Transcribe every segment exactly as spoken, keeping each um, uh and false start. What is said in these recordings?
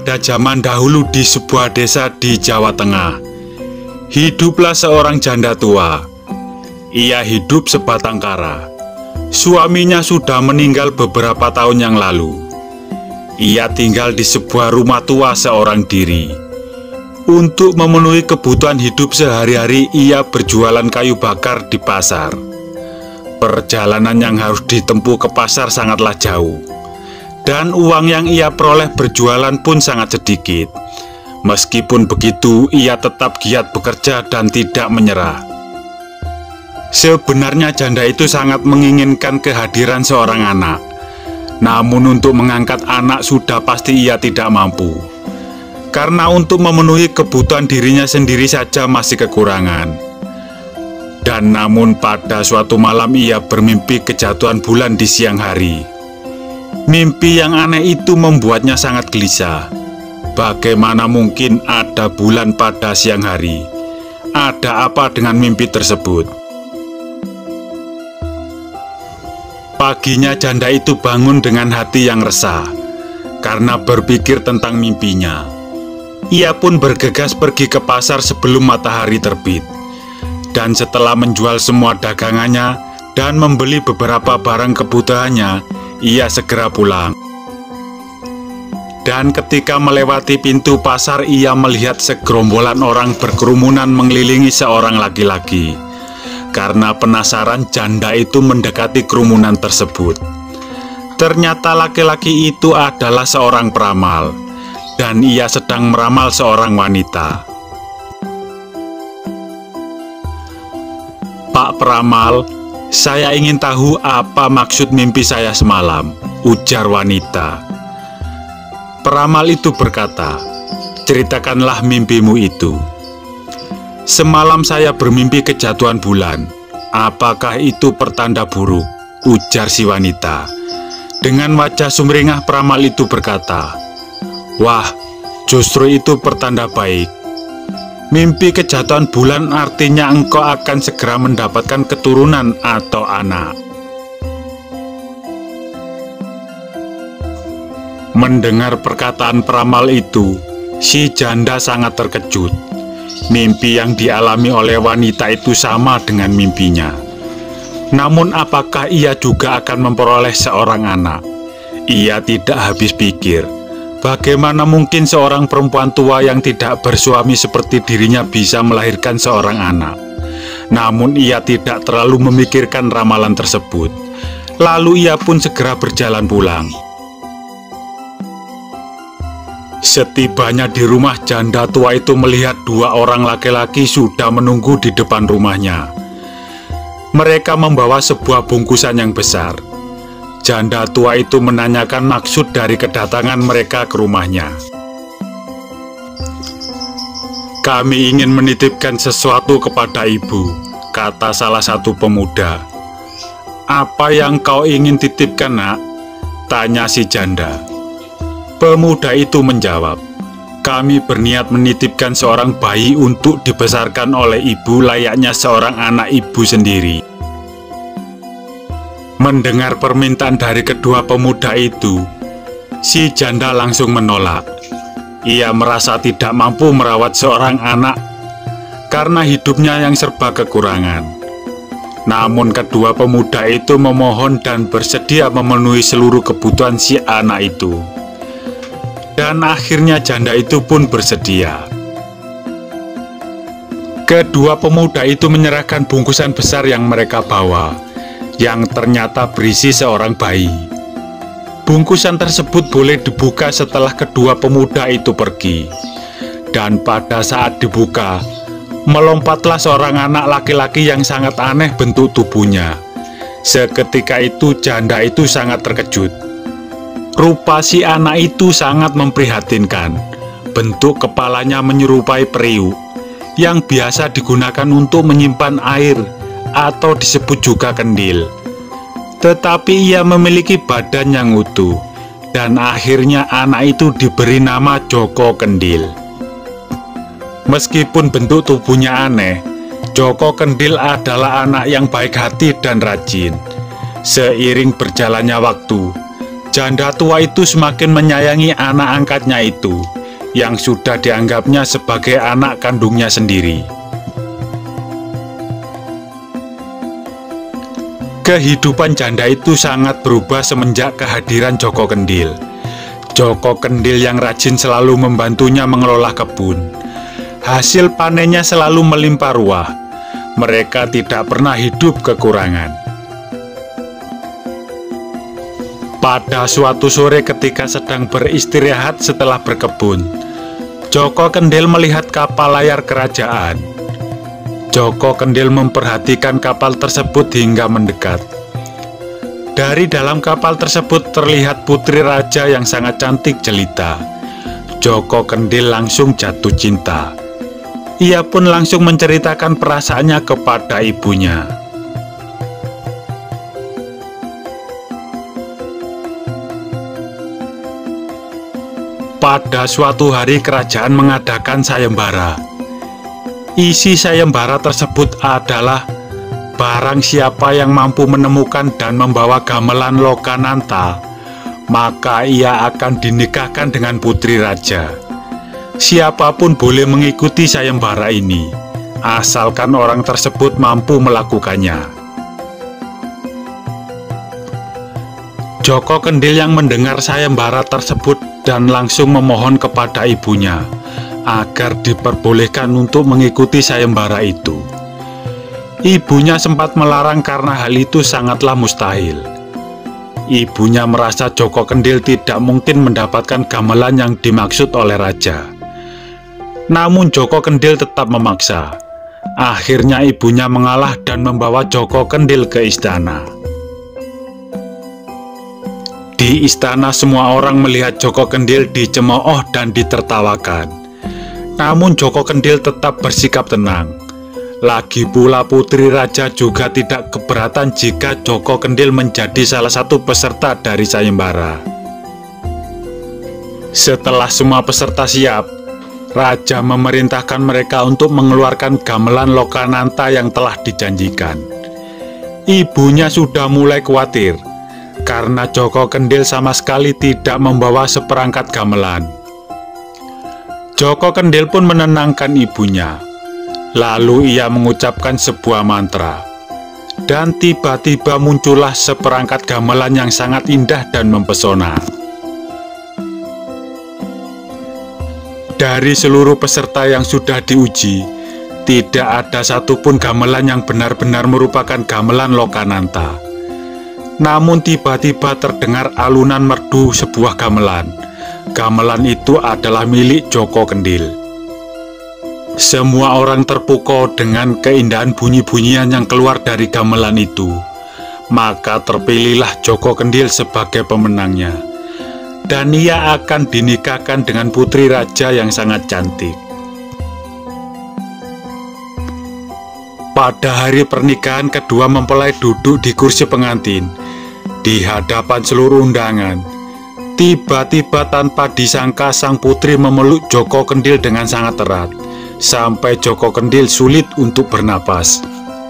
Pada zaman dahulu di sebuah desa di Jawa Tengah, hiduplah seorang janda tua. Ia hidup sebatang kara. Suaminya sudah meninggal beberapa tahun yang lalu. Ia tinggal di sebuah rumah tua seorang diri. Untuk memenuhi kebutuhan hidup sehari-hari, ia berjualan kayu bakar di pasar. Perjalanan yang harus ditempuh ke pasar sangatlah jauh. Dan uang yang ia peroleh berjualan pun sangat sedikit. Meskipun begitu, ia tetap giat bekerja dan tidak menyerah. Sebenarnya janda itu sangat menginginkan kehadiran seorang anak. Namun untuk mengangkat anak sudah pasti ia tidak mampu. Karena untuk memenuhi kebutuhan dirinya sendiri saja masih kekurangan. Dan namun pada suatu malam ia bermimpi kejatuhan bulan di siang hari. Mimpi yang aneh itu membuatnya sangat gelisah. Bagaimana mungkin ada bulan pada siang hari? Ada apa dengan mimpi tersebut? Paginya janda itu bangun dengan hati yang resah karena berpikir tentang mimpinya. Ia pun bergegas pergi ke pasar sebelum matahari terbit. Dan setelah menjual semua dagangannya dan membeli beberapa barang kebutuhannya, ia segera pulang. Dan ketika melewati pintu pasar, ia melihat segerombolan orang berkerumunan mengelilingi seorang laki-laki. Karena penasaran, janda itu mendekati kerumunan tersebut. Ternyata laki-laki itu adalah seorang peramal, dan ia sedang meramal seorang wanita. "Pak peramal, saya ingin tahu apa maksud mimpi saya semalam," ujar wanita. Peramal itu berkata, "Ceritakanlah mimpimu itu." "Semalam saya bermimpi kejatuhan bulan. Apakah itu pertanda buruk?" ujar si wanita. Dengan wajah sumringah peramal itu berkata, "Wah, justru itu pertanda baik. Mimpi kejatuhan bulan artinya engkau akan segera mendapatkan keturunan atau anak." Mendengar perkataan peramal itu, si janda sangat terkejut. Mimpi yang dialami oleh wanita itu sama dengan mimpinya. Namun apakah ia juga akan memperoleh seorang anak? Ia tidak habis pikir. Bagaimana mungkin seorang perempuan tua yang tidak bersuami seperti dirinya bisa melahirkan seorang anak? Namun ia tidak terlalu memikirkan ramalan tersebut. Lalu ia pun segera berjalan pulang. Setibanya di rumah, janda tua itu melihat dua orang laki-laki sudah menunggu di depan rumahnya. Mereka membawa sebuah bungkusan yang besar. Janda tua itu menanyakan maksud dari kedatangan mereka ke rumahnya. "Kami ingin menitipkan sesuatu kepada ibu," kata salah satu pemuda. "Apa yang kau ingin titipkan, nak?" tanya si janda. Pemuda itu menjawab, "Kami berniat menitipkan seorang bayi untuk dibesarkan oleh ibu layaknya seorang anak ibu sendiri." Mendengar permintaan dari kedua pemuda itu, si janda langsung menolak. Ia merasa tidak mampu merawat seorang anak karena hidupnya yang serba kekurangan. Namun kedua pemuda itu memohon dan bersedia memenuhi seluruh kebutuhan si anak itu. Dan akhirnya janda itu pun bersedia. Kedua pemuda itu menyerahkan bungkusan besar yang mereka bawa, yang ternyata berisi seorang bayi. Bungkusan tersebut boleh dibuka setelah kedua pemuda itu pergi. Dan pada saat dibuka, melompatlah seorang anak laki-laki yang sangat aneh bentuk tubuhnya. Seketika itu janda itu sangat terkejut. Rupa si anak itu sangat memprihatinkan. Bentuk kepalanya menyerupai periuk, yang biasa digunakan untuk menyimpan air atau disebut juga kendil. Tetapi ia memiliki badan yang utuh, dan akhirnya anak itu diberi nama Joko Kendil. Meskipun bentuk tubuhnya aneh, Joko Kendil adalah anak yang baik hati dan rajin. Seiring berjalannya waktu, janda tua itu semakin menyayangi anak angkatnya itu, yang sudah dianggapnya sebagai anak kandungnya sendiri. Kehidupan janda itu sangat berubah semenjak kehadiran Joko Kendil. Joko Kendil yang rajin selalu membantunya mengelola kebun. Hasil panennya selalu melimpah ruah. Mereka tidak pernah hidup kekurangan. Pada suatu sore ketika sedang beristirahat setelah berkebun, Joko Kendil melihat kapal layar kerajaan. Joko Kendil memperhatikan kapal tersebut hingga mendekat. Dari dalam kapal tersebut terlihat putri raja yang sangat cantik jelita. Joko Kendil langsung jatuh cinta. Ia pun langsung menceritakan perasaannya kepada ibunya. Pada suatu hari kerajaan mengadakan sayembara. Isi sayembara tersebut adalah barang siapa yang mampu menemukan dan membawa gamelan Lokananta, maka ia akan dinikahkan dengan putri raja. Siapapun boleh mengikuti sayembara ini, asalkan orang tersebut mampu melakukannya. Joko Kendil yang mendengar sayembara tersebut dan langsung memohon kepada ibunya agar diperbolehkan untuk mengikuti sayembara itu. Ibunya sempat melarang karena hal itu sangatlah mustahil. Ibunya merasa Joko Kendil tidak mungkin mendapatkan gamelan yang dimaksud oleh raja. Namun Joko Kendil tetap memaksa. Akhirnya ibunya mengalah dan membawa Joko Kendil ke istana. Di istana semua orang melihat Joko Kendil dicemooh dan ditertawakan. Namun Joko Kendil tetap bersikap tenang. Lagi pula putri raja juga tidak keberatan jika Joko Kendil menjadi salah satu peserta dari sayembara. Setelah semua peserta siap, raja memerintahkan mereka untuk mengeluarkan gamelan Lokananta yang telah dijanjikan. Ibunya sudah mulai khawatir karena Joko Kendil sama sekali tidak membawa seperangkat gamelan. Joko Kendil pun menenangkan ibunya. Lalu ia mengucapkan sebuah mantra. Dan tiba-tiba muncullah seperangkat gamelan yang sangat indah dan mempesona. Dari seluruh peserta yang sudah diuji, tidak ada satupun gamelan yang benar-benar merupakan gamelan Lokananta. Namun tiba-tiba terdengar alunan merdu sebuah gamelan. Gamelan itu adalah milik Joko Kendil. Semua orang terpukau dengan keindahan bunyi-bunyian yang keluar dari gamelan itu. Maka terpilihlah Joko Kendil sebagai pemenangnya. Dan ia akan dinikahkan dengan putri raja yang sangat cantik. Pada hari pernikahan kedua mempelai duduk di kursi pengantin di hadapan seluruh undangan. Tiba-tiba tanpa disangka sang putri memeluk Joko Kendil dengan sangat erat, sampai Joko Kendil sulit untuk bernapas.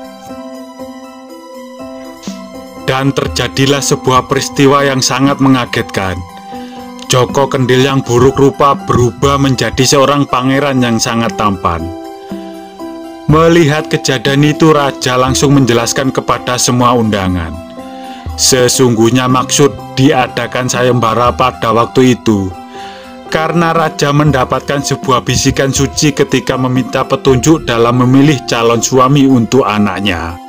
Dan terjadilah sebuah peristiwa yang sangat mengagetkan. Joko Kendil yang buruk rupa berubah menjadi seorang pangeran yang sangat tampan. Melihat kejadian itu, raja langsung menjelaskan kepada semua undangan. Sesungguhnya maksud diadakan sayembara pada waktu itu karena raja mendapatkan sebuah bisikan suci ketika meminta petunjuk dalam memilih calon suami untuk anaknya.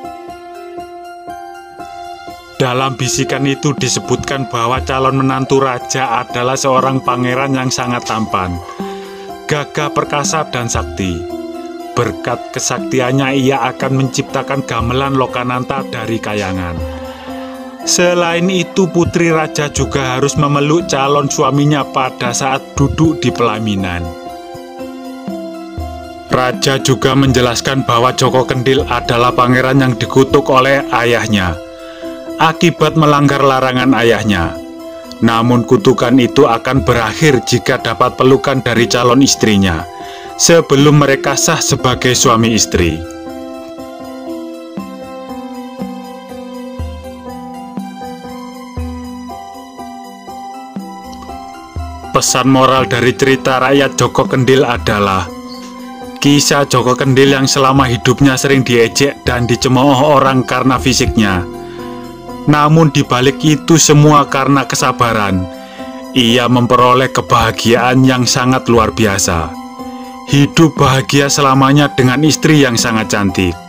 Dalam bisikan itu disebutkan bahwa calon menantu raja adalah seorang pangeran yang sangat tampan, gagah perkasa dan sakti. Berkat kesaktiannya ia akan menciptakan gamelan Lokananta dari kayangan. Selain itu, putri raja juga harus memeluk calon suaminya pada saat duduk di pelaminan. Raja juga menjelaskan bahwa Joko Kendil adalah pangeran yang dikutuk oleh ayahnya akibat melanggar larangan ayahnya. Namun kutukan itu akan berakhir jika dapat pelukan dari calon istrinya sebelum mereka sah sebagai suami istri. Pesan moral dari cerita rakyat Joko Kendil adalah kisah Joko Kendil yang selama hidupnya sering diejek dan dicemooh orang karena fisiknya. Namun dibalik itu semua karena kesabaran, ia memperoleh kebahagiaan yang sangat luar biasa. Hidup bahagia selamanya dengan istri yang sangat cantik.